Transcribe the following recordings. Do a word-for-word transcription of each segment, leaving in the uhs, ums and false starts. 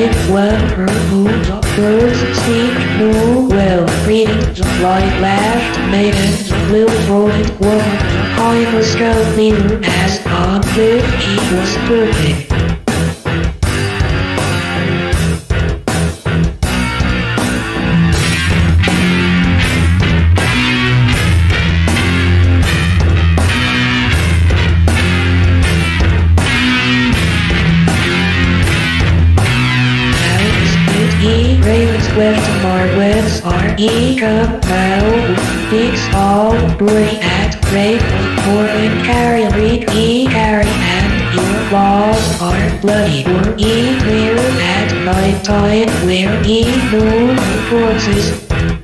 time when her mood birds seek no well reading the light left maidens blue throated woman behind the scout leader as on the he was perfect. With the Marwits are eager now, Biggs all bring at great morning carry read e carry and your laws are bloody or e clear at night time where e moon forces.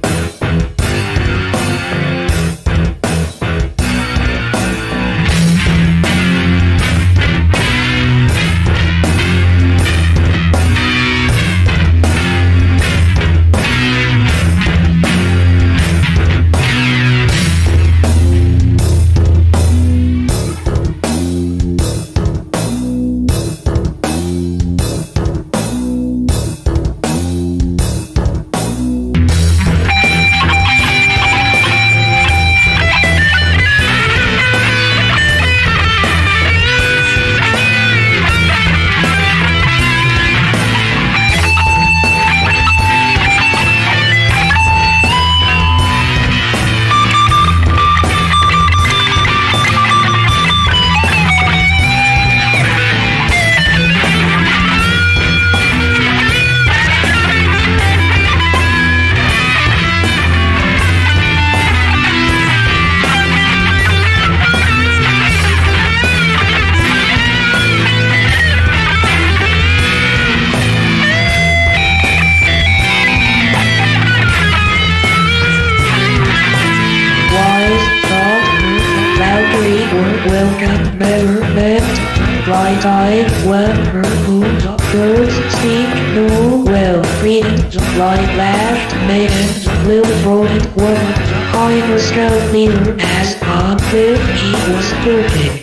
Welcome never met, bright eyed when her moon birds seek no well reading the light left maidens blue throated woman behind the scout leader as on the he was perfect.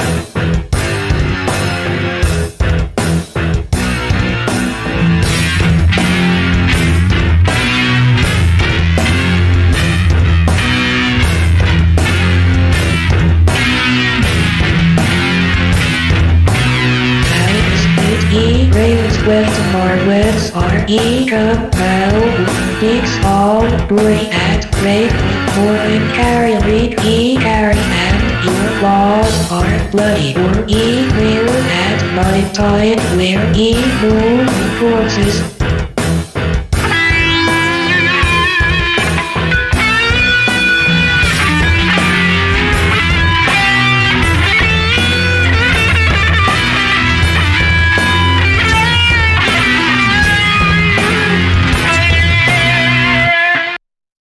With the Marwits are eager now, Biggs all bring at great morning carry read e carry and your laws are bloody or e clear at night time where e moon forces.